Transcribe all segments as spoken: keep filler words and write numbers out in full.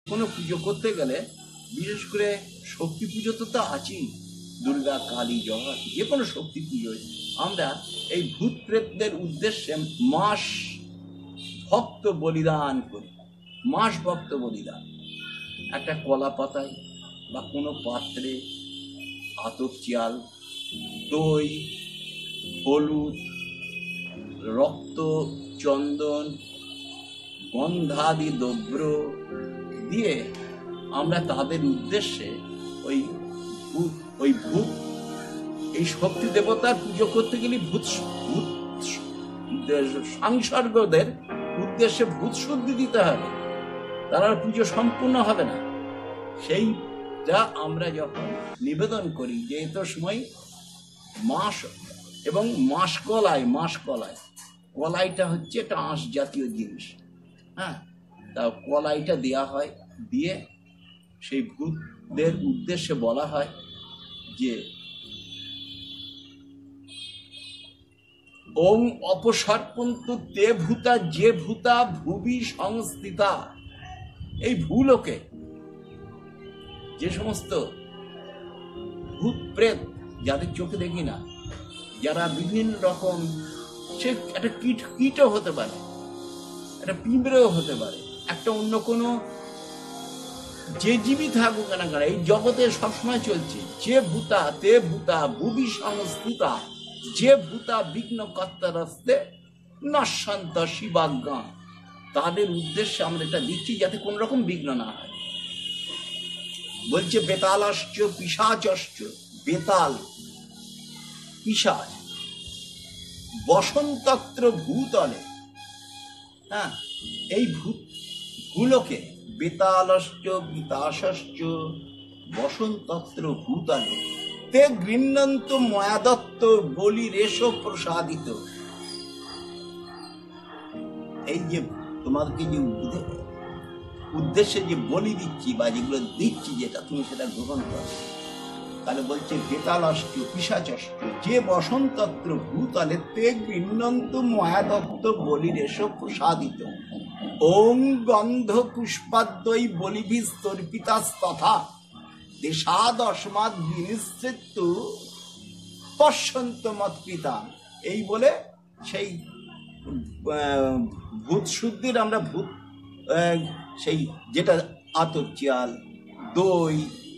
কোনো পুজো করতে গেলে বিশেষ করে শক্তি পুজো তো তো আছেই, দুর্গা কালী জগৎ যে কোনো শক্তি পুজোয় আমরা এই ভূত প্রেতদের উদ্দেশ্যে মাস ভক্ত বলিদান করি। মাস ভক্ত বলিদান একটা কলা পাতায় বা কোনো পাত্রে আতপ চাল, দই, হলুদ, রক্ত, চন্দন, গন্ধাদি দ্রব্য দিয়ে আমরা তাদের উদ্দেশ্যে ওই ভূত ওই ভূত এই শক্তি দেবতার পুজো করতে গেলে ভূত ভূত সাংসর্গদের উদ্দেশ্যে ভূত শুদ্ধি দিতে হবে, তারা পুজো সম্পূর্ণ হবে না। সেইটা আমরা যখন নিবেদন করি যে এত সময় মাস এবং মাস কলাই মাস কলাই কলাইটা হচ্ছে একটা আঁশ জাতীয় জিনিস, হ্যাঁ, তা কলাইটা দেয়া হয়, দিয়ে সেই ভূতদের উদ্দেশ্যে বলা হয় যে ওং অপসর্পন্তু তে ভূতা যে ভূতা ভুবি সংস্থিতা। এই ভূলোকে যে সমস্ত ভূত প্রেত যাদের চোখে দেখি না, যারা বিভিন্ন রকম, সে একটা কীট কীটও হতে পারে, একটা পিঁপড়েও হতে পারে, একটা অন্য কোনো যে জীবী থাকুক না কেন এই জগতে সবসময় চলছে যে ভূতা তে ভূতা ভুবি সংস্থিতা যে ভূতা বিঘ্ন কর্তারস্তে নশান্ত শিবাজ্ঞা। তাদের উদ্দেশ্যে আমরা এটা দিচ্ছি যাতে কোন রকম বিঘ্ন না হয়। বলছে বেতালশ্চ পিশাচশ্চ, বেতাল পিশাচ বসন্তত্র ভূতলে, হ্যাঁ, এই ভূত গুলোকে বেতালশ্চ বিতাশশ্চ বসন্তত্র ভূতলে তে গৃহ্ণন্ত ময়াদত্ত বলি রেশ প্রসাদিত। এই যে তোমাদেরকে যে উদ্দেশ্যে যে বলি দিচ্ছি বা যেগুলো দিচ্ছি, যেটা তুমি সেটা গ্রহণ করো। তাহলে বলছে বেতালশ্চ পিশাচশ্চ যে বসন্তত্র ভূতলে তে গৃহ্ণন্ত ময়াদত্ত বলি রেশ প্রসাদিত। ওং গন্ধ পুষ্পাদ্বৈ বলিভিস্তর্পিতাস্তথা দেশাদ অস্মাদ বিনিশ্চিত পশ্যন্ত মৎপিতা। এই বলে সেই ভূত শুদ্ধির আমরা ভূত সেই যেটা আতপ চাল, দই,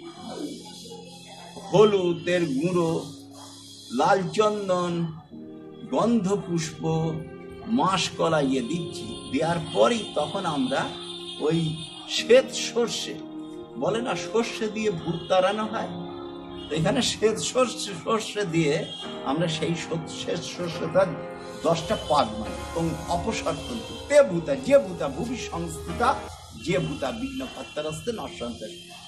হলুদের গুঁড়ো, লাল চন্দন, গন্ধ পুষ্প, মাস কলা ইয়ে দিচ্ছি। দেওয়ার পরেই তখন আমরা ওই শ্বেত সর্ষে বলে না, সর্ষে দিয়ে ভূত তাড়ানো হয়, এখানে শ্বেত সর্ষে সর্ষে দিয়ে আমরা সেই শ্বেত সর্ষেটা দশটা পাক মারি। এবং অপসর্পন্তু তে ভূতা যে ভূতা ভুবি সংস্থিতা যে ভূতা বিঘ্ন কর্তারস্তে নশান্ত